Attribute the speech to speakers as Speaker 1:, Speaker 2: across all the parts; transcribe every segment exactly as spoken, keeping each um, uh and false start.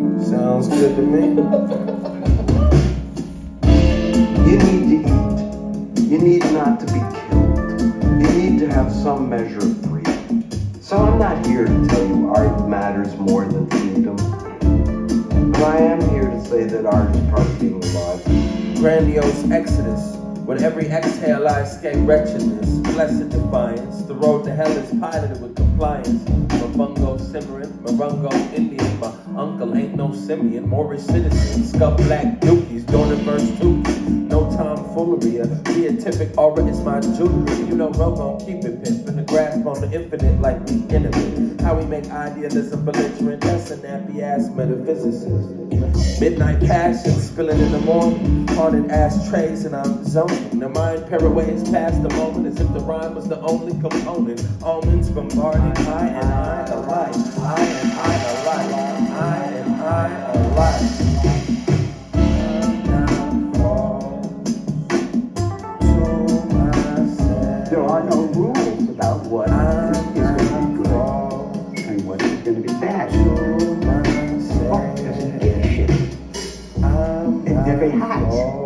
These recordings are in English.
Speaker 1: Sounds good to me.
Speaker 2: You need to eat. You need not to be killed. You need to have some measure of freedom. So I'm not here to tell you art matters more than freedom. But I am here to say that art is part of being alive.
Speaker 1: Grandiose exodus. With every exhale I escape wretchedness. Blessed defiance. The road to hell is piloted with compliance. Mabungo simmering, Marungo Indian. My uncle ain't no simian. Moorish citizen. Scub black dookies. Doing it verse two. No tomfoolery. A beatific aura is my jewelry. You know Robo keep it pimped. In the grasp on the infinite like we innovate. How we make idealism belligerent. That's a nappy ass metaphysicist. Midnight passion spilling in the morning. Haunted ashtrays and I'm zoning. The mind paraways past the moment as if the rhyme was the only component. Almonds bombarding I and I alike. I and I alike. I and I alike.
Speaker 3: There are no rules about what is going to be good and what is going to be bad. Art doesn't give a shit. It never has.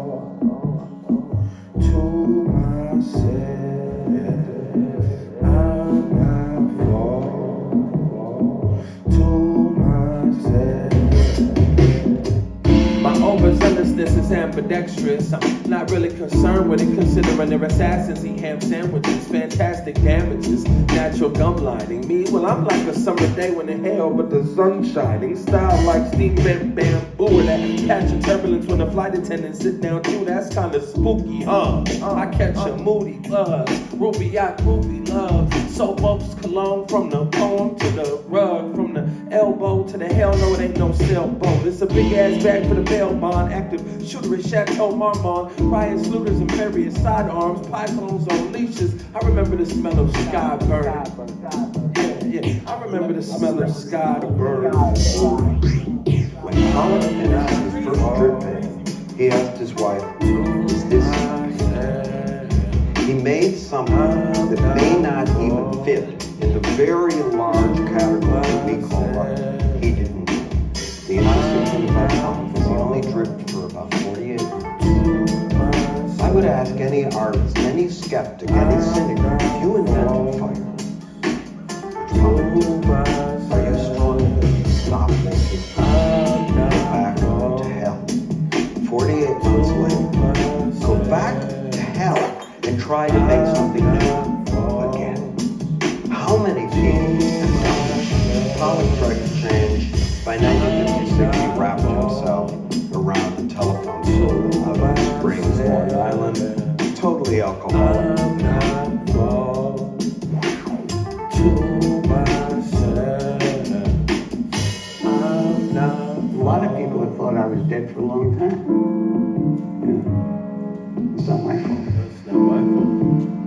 Speaker 1: This is ambidextrous. I'm not really concerned with it, considering they're assassins eat ham sandwiches, fantastic damages, natural gum lining. Me, well, I'm like a summer day when in hell, but the sun's shining. Style like steam bent bamboo, or that catch a turbulence when the flight attendants sit down too. That's kind of spooky, huh? I catch a moody buzz, ruby out, ruby love. Soap ups cologne from the poem to the rug, from the elbow to the hell no, it ain't no sailboat. It's a big ass bag for the bail bond, active shooter at Chateau Marmont, riots, looters, and various sidearms, pythons on leashes. I remember the smell of sky burning. Yeah, yeah, I remember the smell of sky burning.
Speaker 2: When Colin finished his first drip paint, he asked his wife, "Is this it?" He made something that may not even fit in the very large category we call art. He didn't know. The interesting thing about Colin was he only dripped for about forty-eight months. I would ask any artist, any skeptic, any cynic, if you invented fire, which color would it? Are you strong enough to stop making fire? Go back to hell. forty-eight months later, go back to hell and try to make something new again. How many people have done that? Colin tried to change. By nineteen fifty-six, he wrapped himself around the telephone pole of Springs, Long Island, totally alcoholic.
Speaker 3: A lot of people have thought I was dead for a long time. Yeah. It's not my fault.
Speaker 1: It's not my fault.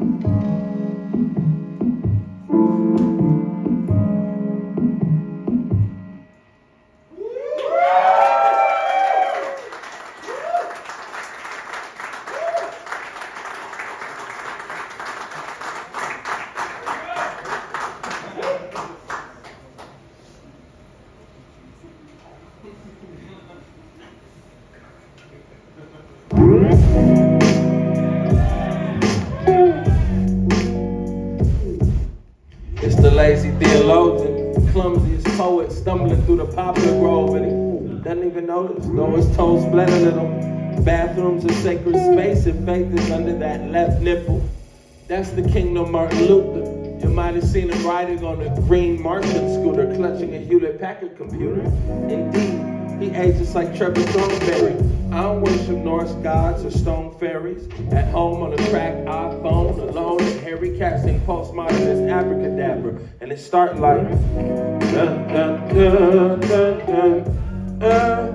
Speaker 1: It's the lazy theologian, clumsiest poet stumbling through the poplar grove, and he doesn't even notice, though his toes bled a little. Bathrooms a sacred space, and faith is under that left nipple. That's the kingdom Martin Luther. You might have seen him riding on a green Martian scooter, clutching a Hewlett-Packard computer. Indeed, he ages like Trevor Thornberry. I don't worship Norse gods or stone fairies. At home on a cracked iPhone, alone and Harry casting postmodernist abracadabra. And it start like dun dun dun dun dun uh.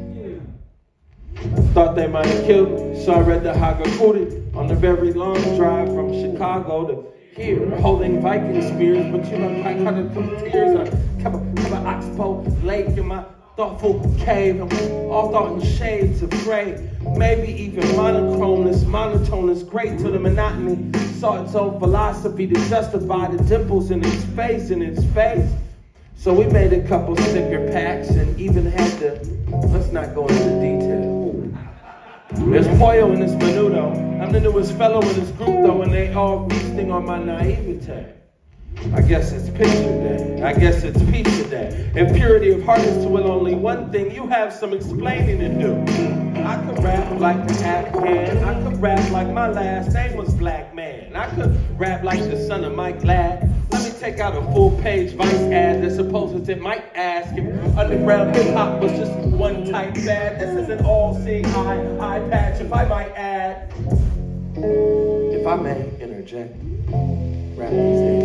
Speaker 1: Thought they might have killed me, so I read the Hagakure on the very long drive from Chicago to here, holding Viking spears, but you know, I kind of through tears. I kept a, kept an oxbow lake in my thoughtful cave, and all thought in shades of gray. Maybe even monochronous, monotonous, great to the monotony. Saw its own philosophy to justify the dimples in its face, in its face. So we made a couple sticker packs and even had to, let's not go into detail. There's Pollo and there's Menudo. I'm the newest fellow in this group though, and they all feasting on my naivete. I guess it's picture day. I guess it's pizza day. If purity of heart is to will only one thing, you have some explaining to do. I could rap like the Afghan. I could rap like my last name was Black Man. I could rap like the son of Mike Ladd. Let me take out a full-page Vice ad that supposes it might ask if underground hip-hop was just one type bad. This is an all-seeing eye, eye patch, if I might add. If I may interject, rap these days